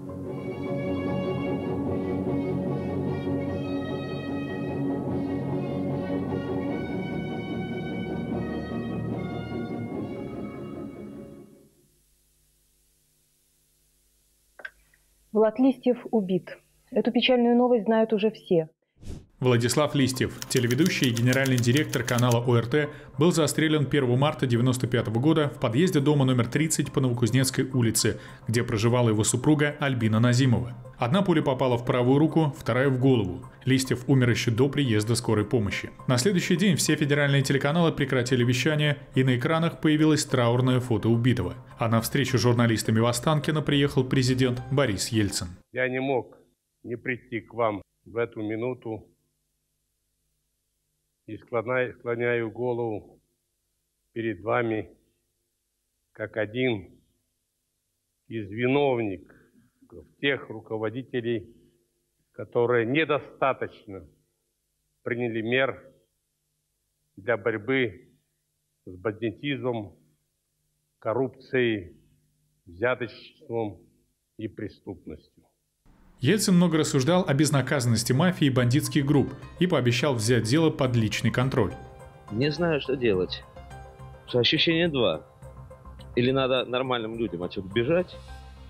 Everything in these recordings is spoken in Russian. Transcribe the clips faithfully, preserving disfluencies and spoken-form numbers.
Влад Листьев убит. Эту печальную новость знают уже все. Владислав Листьев, телеведущий и генеральный директор канала ОРТ, был застрелен первого марта девяносто пятого года в подъезде дома номер тридцать по Новокузнецкой улице, где проживала его супруга Альбина Назимова. Одна пуля попала в правую руку, вторая в голову. Листьев умер еще до приезда скорой помощи. На следующий день все федеральные телеканалы прекратили вещание, и на экранах появилось траурное фото убитого. А на встречу с журналистами в Останкино приехал президент Борис Ельцин. Я не мог не прийти к вам в эту минуту и склоняю, склоняю голову перед вами как один из виновников тех руководителей, которые недостаточно приняли мер для борьбы с бандитизмом, коррупцией, взяточеством и преступностью. Ельцин много рассуждал о безнаказанности мафии и бандитских групп и пообещал взять дело под личный контроль. Не знаю, что делать. Ощущение два. Или надо нормальным людям отсюда бежать,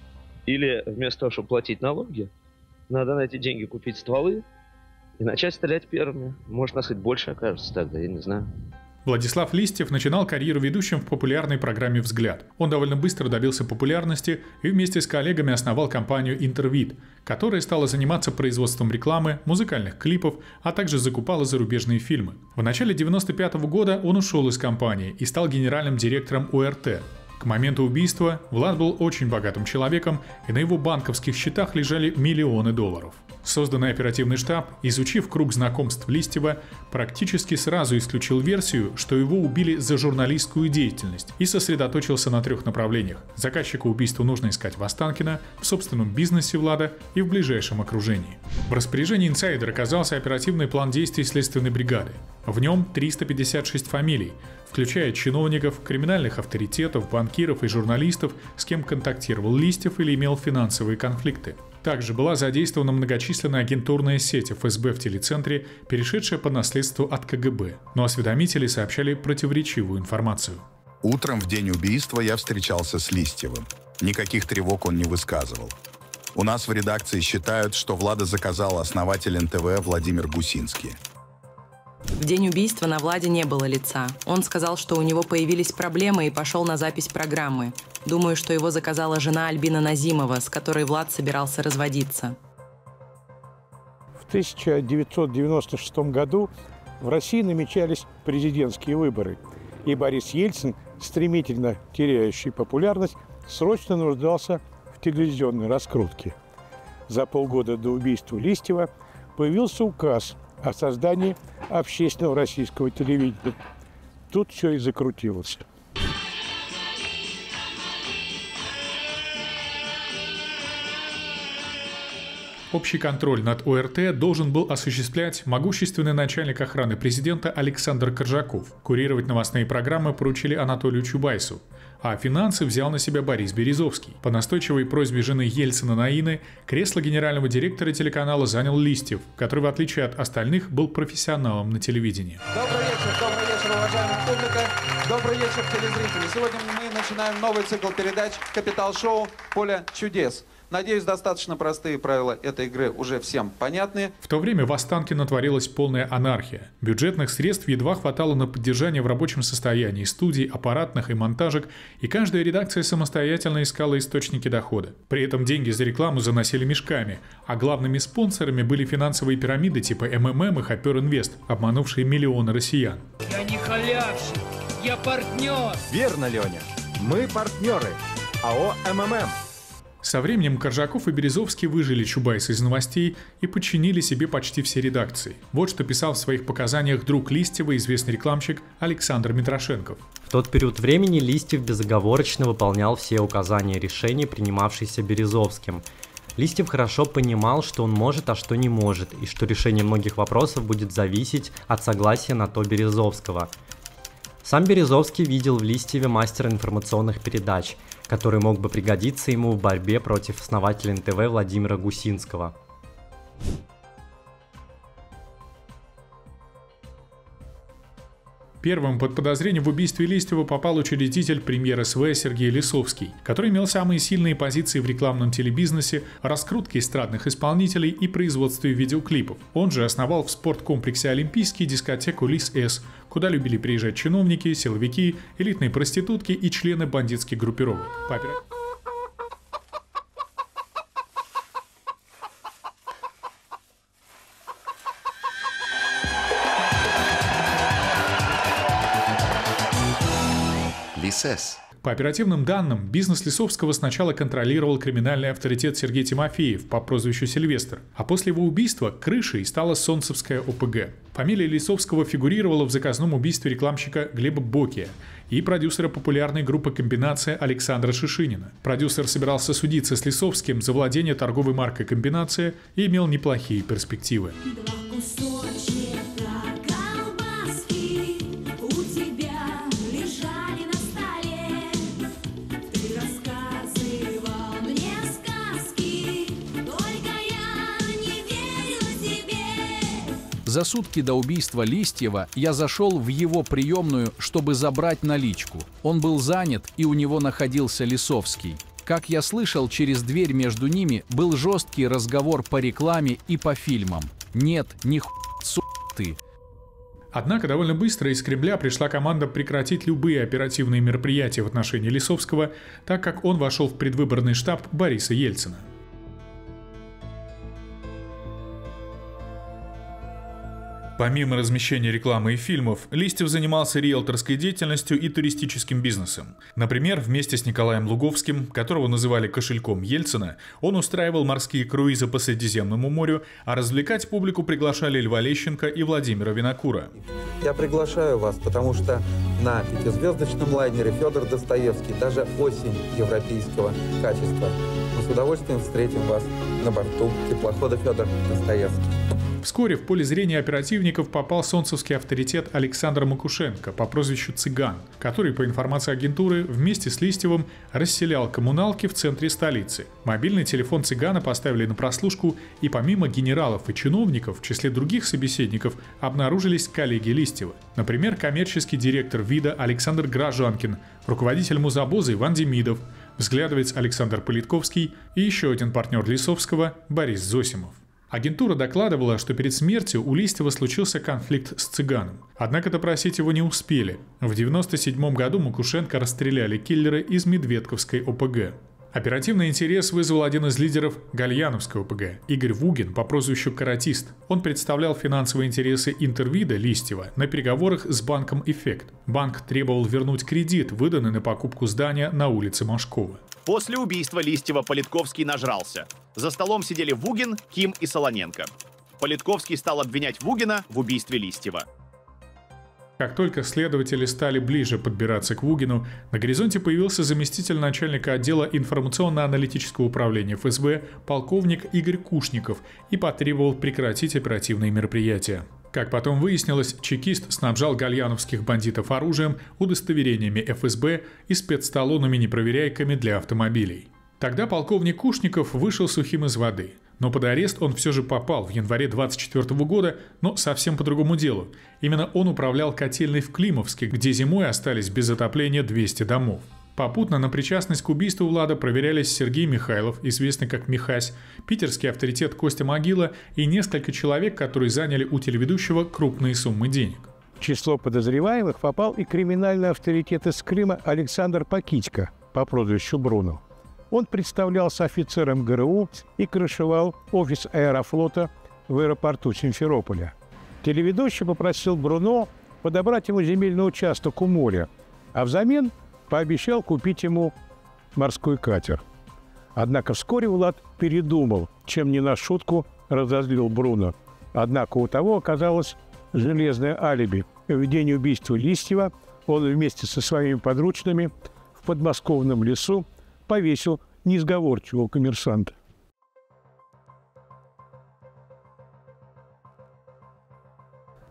или вместо того, чтобы платить налоги, надо на эти деньги купить стволы и начать стрелять первыми. Может, нас хоть больше окажется тогда, я не знаю. Владислав Листьев начинал карьеру ведущим в популярной программе «Взгляд». Он довольно быстро добился популярности и вместе с коллегами основал компанию «Интервид», которая стала заниматься производством рекламы, музыкальных клипов, а также закупала зарубежные фильмы. В начале девяносто пятого года он ушел из компании и стал генеральным директором ОРТ. К моменту убийства Влад был очень богатым человеком, и на его банковских счетах лежали миллионы долларов. Созданный оперативный штаб, изучив круг знакомств Листьева, практически сразу исключил версию, что его убили за журналистскую деятельность, и сосредоточился на трех направлениях. Заказчика убийства нужно искать в Останкино, в собственном бизнесе Влада и в ближайшем окружении. В распоряжении инсайдера оказался оперативный план действий следственной бригады. В нем триста пятьдесят шесть фамилий, включая чиновников, криминальных авторитетов, банкиров и журналистов, с кем контактировал Листьев или имел финансовые конфликты. Также была задействована многочисленная агентурная сеть эф эс бэ в телецентре, перешедшая по наследству от ка гэ бэ, но осведомители сообщали противоречивую информацию. Утром в день убийства я встречался с Листьевым. Никаких тревог он не высказывал. У нас в редакции считают, что Влада заказал основатель эн тэ вэ Владимир Гусинский. В день убийства на Владе не было лица. Он сказал, что у него появились проблемы и пошел на запись программы. Думаю, что его заказала жена Альбина Назимова, с которой Влад собирался разводиться. В тысяча девятьсот девяносто шестом году в России намечались президентские выборы, и Борис Ельцин, стремительно теряющий популярность, срочно нуждался в телевизионной раскрутке. За полгода до убийства Листьева появился указ о создании общественного российского телевидения. Тут все и закрутилось. Общий контроль над о эр тэ должен был осуществлять могущественный начальник охраны президента Александр Коржаков. Курировать новостные программы поручили Анатолию Чубайсу, а финансы взял на себя Борис Березовский. По настойчивой просьбе жены Ельцина Наины кресло генерального директора телеканала занял Листьев, который, в отличие от остальных, был профессионалом на телевидении. Добрый вечер, добрый вечер, уважаемая публика. Добрый вечер, телезрители. Сегодня мы начинаем новый цикл передач «Капитал-шоу. Поле чудес». Надеюсь, достаточно простые правила этой игры уже всем понятны. В то время в Останкино творилась полная анархия. Бюджетных средств едва хватало на поддержание в рабочем состоянии студий, аппаратных и монтажек, и каждая редакция самостоятельно искала источники дохода. При этом деньги за рекламу заносили мешками, а главными спонсорами были финансовые пирамиды типа эм эм эм и Хопер Инвест, обманувшие миллионы россиян. Я не халявщик, я партнер. Верно, Леня. Мы партнеры. а о эм эм эм. Со временем Коржаков и Березовский выжили Чубайса из новостей и подчинили себе почти все редакции. Вот что писал в своих показаниях друг Листьева, известный рекламщик Александр Митрошенков. В тот период времени Листьев безоговорочно выполнял все указания и решения, принимавшиеся Березовским. Листьев хорошо понимал, что он может, а что не может, и что решение многих вопросов будет зависеть от согласия на то Березовского. Сам Березовский видел в Листьеве мастера информационных передач, который мог бы пригодиться ему в борьбе против основателя эн тэ вэ Владимира Гусинского. Первым под подозрение в убийстве Листьева попал учредитель премьер эс вэ Сергей Лисовский, который имел самые сильные позиции в рекламном телебизнесе, раскрутке эстрадных исполнителей и производстве видеоклипов. Он же основал в спорткомплексе «Олимпийский» дискотеку «Лис-С», куда любили приезжать чиновники, силовики, элитные проститутки и члены бандитских группировок. Папер... Лис-С. По оперативным данным, бизнес Лисовского сначала контролировал криминальный авторитет Сергей Тимофеев по прозвищу Сильвестр, а после его убийства крышей стала Солнцевская о пэ гэ. Фамилия Лисовского фигурировала в заказном убийстве рекламщика Глеба Бокия и продюсера популярной группы «Комбинация» Александра Шишинина. Продюсер собирался судиться с Лисовским за владение торговой маркой «Комбинация» и имел неплохие перспективы. За сутки до убийства Листьева я зашел в его приемную, чтобы забрать наличку. Он был занят, и у него находился Лисовский. Как я слышал, через дверь между ними был жесткий разговор по рекламе и по фильмам. Нет, ни хуй, су ты. Однако довольно быстро из Кремля пришла команда прекратить любые оперативные мероприятия в отношении Лисовского, так как он вошел в предвыборный штаб Бориса Ельцина. Помимо размещения рекламы и фильмов, Листьев занимался риэлторской деятельностью и туристическим бизнесом. Например, вместе с Николаем Луговским, которого называли кошельком Ельцина, он устраивал морские круизы по Средиземному морю, а развлекать публику приглашали Льва Лещенко и Владимира Винокура. Я приглашаю вас, потому что на пятизвездочном лайнере Федор Достоевский, даже осень европейского качества. Мы с удовольствием встретим вас на борту теплохода Федор Достоевский. Вскоре в поле зрения оперативников попал солнцевский авторитет Александр Макушенко по прозвищу Цыган, который, по информации агентуры, вместе с Листьевым расселял коммуналки в центре столицы. Мобильный телефон Цыгана поставили на прослушку, и помимо генералов и чиновников, в числе других собеседников обнаружились коллеги Листьева. Например, коммерческий директор ВИДа Александр Гражанкин, руководитель музобоза Иван Демидов, взглядовец Александр Политковский и еще один партнер Лисовского Борис Зосимов. Агентура докладывала, что перед смертью у Листьева случился конфликт с Цыганом. Однако допросить его не успели. В девяносто седьмом году Макушенко расстреляли киллеры из Медведковской о пэ гэ. Оперативный интерес вызвал один из лидеров Гальяновской о пэ гэ – Игорь Вугин по прозвищу «Каратист». Он представлял финансовые интересы Интервида Листьева на переговорах с банком «Эффект». Банк требовал вернуть кредит, выданный на покупку здания на улице Машкова. После убийства Листьева Политковский нажрался. За столом сидели Вугин, Ким и Солоненко. Политковский стал обвинять Вугина в убийстве Листьева. Как только следователи стали ближе подбираться к Вугину, на горизонте появился заместитель начальника отдела информационно-аналитического управления эф эс бэ полковник Игорь Кушников и потребовал прекратить оперативные мероприятия. Как потом выяснилось, чекист снабжал гальяновских бандитов оружием, удостоверениями эф эс бэ и спецталонами-непроверяйками для автомобилей. Тогда полковник Кушников вышел сухим из воды. Но под арест он все же попал в январе двадцать четвёртого года, но совсем по другому делу. Именно он управлял котельной в Климовске, где зимой остались без отопления двести домов. Попутно на причастность к убийству Влада проверялись Сергей Михайлов, известный как Михась, питерский авторитет Костя Могила и несколько человек, которые заняли у телеведущего крупные суммы денег. В число подозреваемых попал и криминальный авторитет из Крыма Александр Пакитько по прозвищу Бруно. Он представлялся офицером гэ эр у и крышевал офис Аэрофлота в аэропорту Симферополя. Телеведущий попросил Бруно подобрать ему земельный участок у моря, а взамен пообещал купить ему морской катер. Однако вскоре Влад передумал, чем не на шутку разозлил Бруно. Однако у того оказалось железное алиби. В день убийства Листьева он вместе со своими подручными в подмосковном лесу повесил несговорчивого коммерсанта.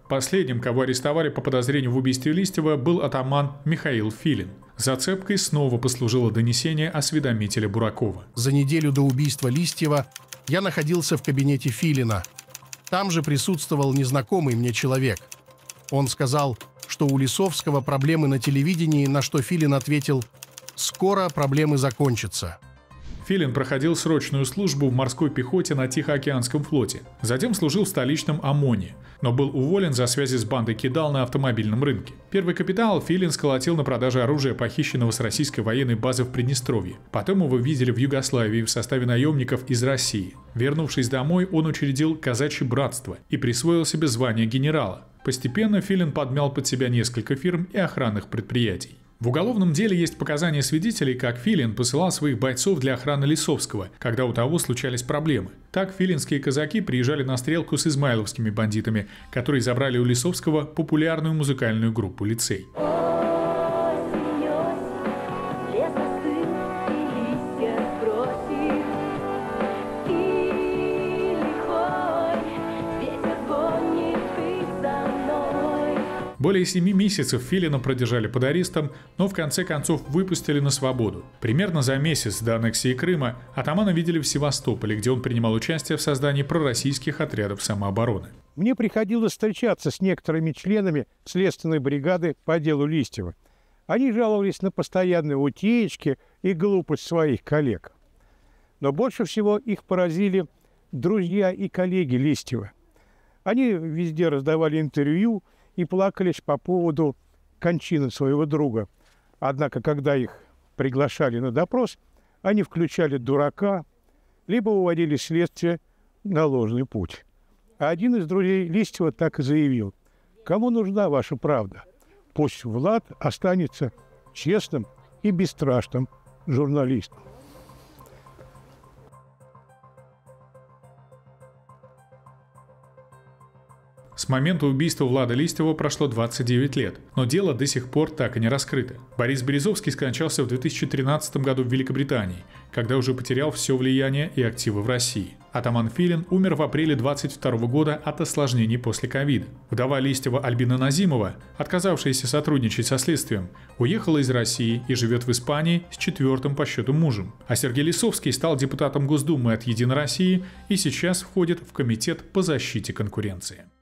Последним, кого арестовали по подозрению в убийстве Листьева, был атаман Михаил Филин. Зацепкой снова послужило донесение осведомителя Буракова. За неделю до убийства Листьева я находился в кабинете Филина. Там же присутствовал незнакомый мне человек. Он сказал, что у Лисовского проблемы на телевидении, на что Филин ответил: «Скоро проблемы закончатся». Филин проходил срочную службу в морской пехоте на Тихоокеанском флоте. Затем служил в столичном ОМОНе, но был уволен за связи с бандой кидал на автомобильном рынке. Первый капитал Филин сколотил на продаже оружия, похищенного с российской военной базы в Приднестровье. Потом его видели в Югославии в составе наемников из России. Вернувшись домой, он учредил казачье братство и присвоил себе звание генерала. Постепенно Филин подмял под себя несколько фирм и охранных предприятий. В уголовном деле есть показания свидетелей, как Филин посылал своих бойцов для охраны Лисовского, когда у того случались проблемы. Так филинские казаки приезжали на стрелку с измайловскими бандитами, которые забрали у Лисовского популярную музыкальную группу «Лицей». Более семи месяцев Филина продержали под арестом, но в конце концов выпустили на свободу. Примерно за месяц до аннексии Крыма атамана видели в Севастополе, где он принимал участие в создании пророссийских отрядов самообороны. Мне приходилось встречаться с некоторыми членами следственной бригады по делу Листьева. Они жаловались на постоянные утечки и глупость своих коллег. Но больше всего их поразили друзья и коллеги Листьева. Они везде раздавали интервью и плакались по поводу кончины своего друга. Однако, когда их приглашали на допрос, они включали дурака, либо уводили следствие на ложный путь. А один из друзей Листьева так и заявил: «Кому нужна ваша правда? Пусть Влад останется честным и бесстрашным журналистом». С момента убийства Влада Листьева прошло двадцать девять лет, но дело до сих пор так и не раскрыто. Борис Березовский скончался в две тысячи тринадцатом году в Великобритании, когда уже потерял все влияние и активы в России. Атаман Филин умер в апреле двадцать второго года от осложнений после ковида. Вдова Листьева Альбина Назимова, отказавшаяся сотрудничать со следствием, уехала из России и живет в Испании с четвертым по счету мужем. А Сергей Лисовский стал депутатом Госдумы от «Единой России» и сейчас входит в Комитет по защите конкуренции.